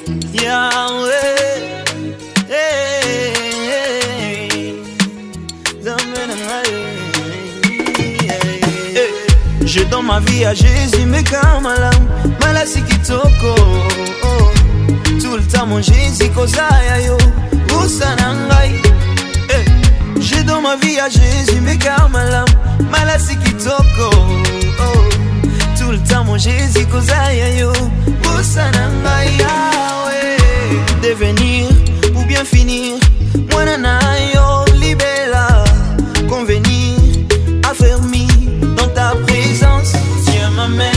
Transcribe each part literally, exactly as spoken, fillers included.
Yahweh. Hey, hey. Hey. Je donne ma vie à Jésus, mais quand ma lame, malasi kitoko. Oh. Tout le temps mon Jésus, kozaya yo, usanangai. Hey. Je donne ma vie à Jésus, mais quand ma lame, malasi kitoko. Oh. Tout le temps mon Jésus, kozaya yo, usanangai. Yahweh. Devenir ou bien finir, moi nana yo libella. Convenir, affermi dans ta présence. Tiens ma main,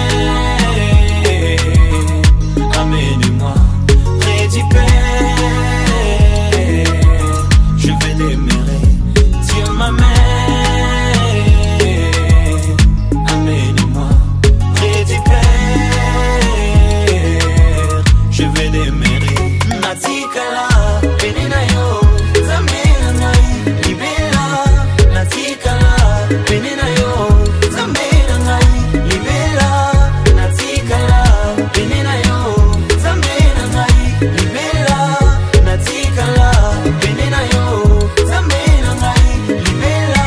amène-moi près du Père. Je vais demeurer. Tiens ma main, amène-moi près du Père. Je vais demeurer. Natikala, benina yo, zamena ngai, libela. Natikala, benina yo, zamena ngai, libela. Natikala, benina yo, zamena ngai, libela. Natikala, benina yo, zamena ngai, libela.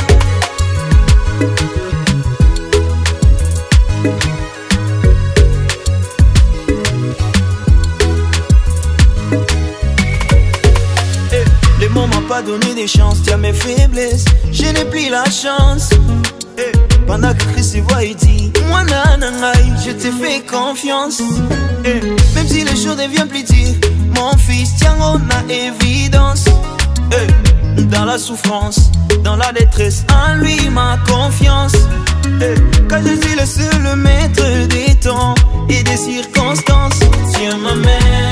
Les mots m'ont pas donné des chances, tu as mes faiblesses, je n'ai plus la chance. Hey. Pendant que Christ voit, il dit, moi nanangai, je te fais confiance. Hey. Même si le jour devient plus dur, mon fils, tiens, on a évidence. Hey. Dans la souffrance, dans la détresse, en lui ma confiance. Hey. Quand je suis le seul maître des temps et des circonstances, tiens ma main.